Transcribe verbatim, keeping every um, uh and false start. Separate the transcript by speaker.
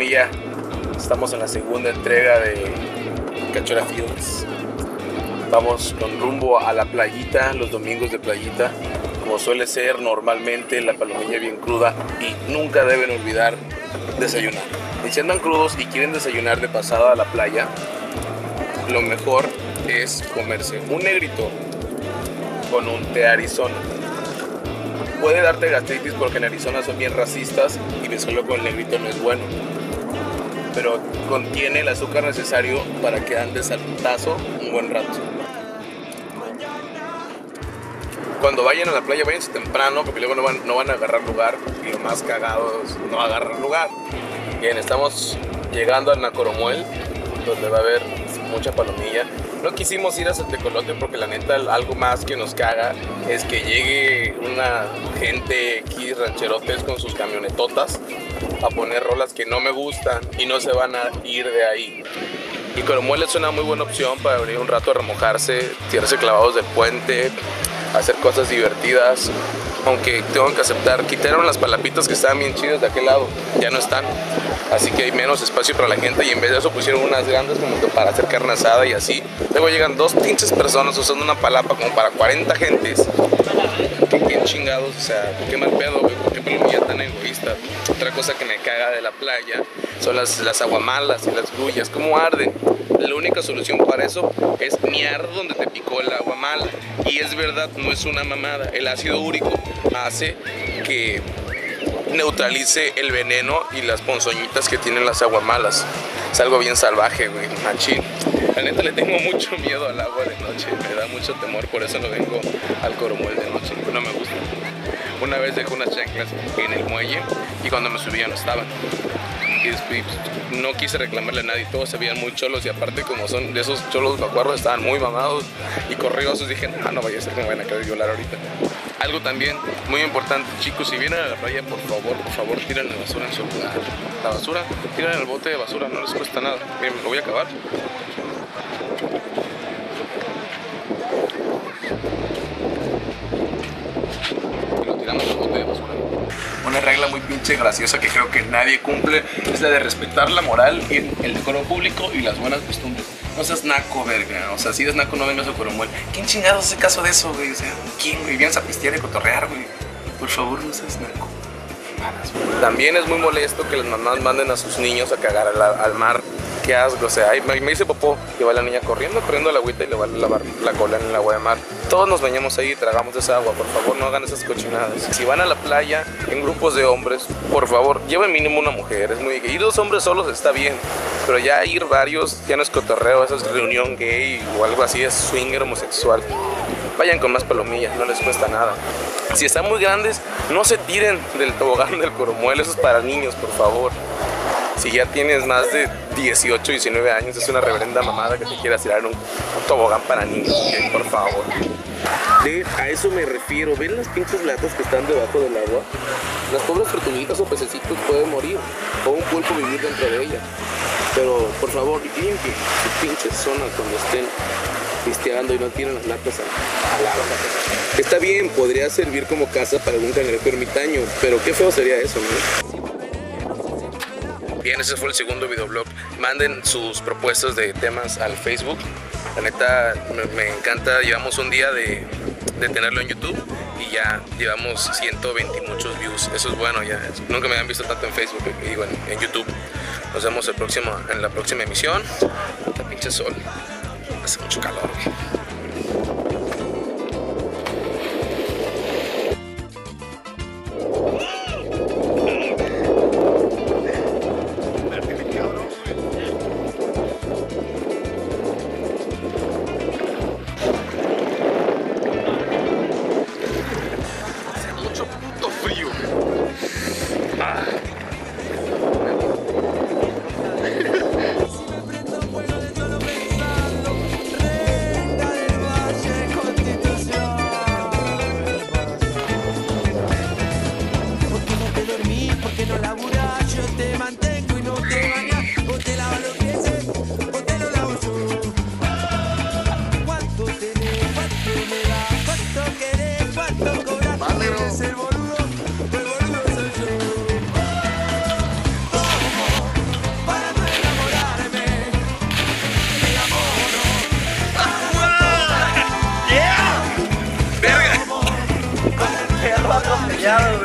Speaker 1: Palomilla, estamos en la segunda entrega de Cachora Fields. Vamos con rumbo a la playita, los domingos de playita, como suele ser normalmente, la palomilla bien cruda, y nunca deben olvidar desayunar. Y si andan crudos y quieren desayunar de pasada a la playa, lo mejor es comerse un negrito con un té Arizona. Puede darte gastritis porque en Arizona son bien racistas y mezclarlo con el negrito no es bueno, pero contiene el azúcar necesario para que andes al putazo un buen rato. Cuando vayan a la playa, váyanse temprano, porque luego no van, no van a agarrar lugar, y lo más cagado es no agarrar lugar. Bien, estamos llegando a Nacoromuel, donde va a haber mucha palomilla. No quisimos ir a Tecolote porque la neta algo más que nos caga es que llegue una gente aquí, rancherotes con sus camionetotas, a poner rolas que no me gustan y no se van a ir de ahí. Y Coromuel es una muy buena opción para venir un rato a remojarse, tirarse clavados del puente, hacer cosas divertidas. Aunque tengo que aceptar, quitaron las palapitas que estaban bien chidas de aquel lado, ya no están, así que hay menos espacio para la gente, y en vez de eso pusieron unas grandes como que para hacer carne asada y así. Luego llegan dos pinches personas usando una palapa como para cuarenta gentes. Qué, qué chingados, o sea, qué mal pedo, güey, por qué palomilla tan egoísta. Otra cosa que me caga de la playa son las, las aguamalas y las grullas, cómo arden. La única solución para eso es miar donde te picó el agua mala. Y es verdad, no es una mamada. El ácido úrico hace que neutralice el veneno y las ponzoñitas que tienen las aguamalas. Es algo bien salvaje, güey, machín. La neta le tengo mucho miedo al agua de noche, me da mucho temor, por eso no vengo al Coromuel de noche, no me gusta. Una vez dejé unas chanclas en el muelle y cuando me subí ya no estaban. Y después no quise reclamarle a nadie, todos se veían muy cholos, y aparte como son de esos cholos, me acuerdo, estaban muy mamados y corriosos. Dije, ah, no vaya a ser que me vayan a querer violar ahorita. Algo también muy importante, chicos, si vienen a la playa, por favor, por favor, tiren la basura en su lugar. La basura, tiren el bote de basura, no les cuesta nada. Miren, lo voy a acabar. Y lo tiramos al bote de basura. Una regla muy pinche graciosa que creo que nadie cumple es la de respetar la moral, y el decoro público y las buenas costumbres. No seas naco, verga. O sea, si eres naco, no vengas a Coromuel. ¿Quién chingados hace caso de eso, güey? O sea, ¿quién, güey? Vienes a pistear y cotorrear, güey. Por favor, no seas naco. También es muy molesto que las mamás manden a sus niños a cagar al, al mar. Qué asco, o sea, ay, me, me dice popó, que va la niña corriendo, corriendo a la agüita y le va a lavar la cola en el agua de mar. Todos nos bañamos ahí y tragamos de esa agua, por favor, no hagan esas cochinadas. Si van a la playa en grupos de hombres, por favor, lleven mínimo una mujer, es muy gay. Ir dos hombres solos está bien, pero ya ir varios ya no es cotorreo, eso es reunión gay o algo así, es swinger homosexual. Vayan con más palomillas, no les cuesta nada. Si están muy grandes, no se tiren del tobogán del Coromuel, eso es para niños, por favor. Si ya tienes más de dieciocho, diecinueve años, es una reverenda mamada que te quieras tirar en un tobogán para niños, ¿okay? Por favor. De, a eso me refiero. ¿Ven las pinches latas que están debajo del agua? Las pobres tortuguitas o pececitos pueden morir, o un pulpo vivir dentro de ellas. Pero, por favor, limpien sus pinches zonas cuando estén pisteando y no tienen las latas al agua. Está bien, podría servir como casa para algún cangrejo ermitaño, pero qué feo sería eso, ¿no? Bien, ese fue el segundo videoblog. Manden sus propuestas de temas al Facebook. La neta, me, me encanta. Llevamos un día de, de tenerlo en YouTube y ya llevamos ciento veinte y muchos views. Eso es bueno, ya. Nunca me habían visto tanto en Facebook, digo, en, en YouTube. Nos vemos el próximo, en la próxima emisión. Está pinche sol. Hace mucho calor, güey.
Speaker 2: callado,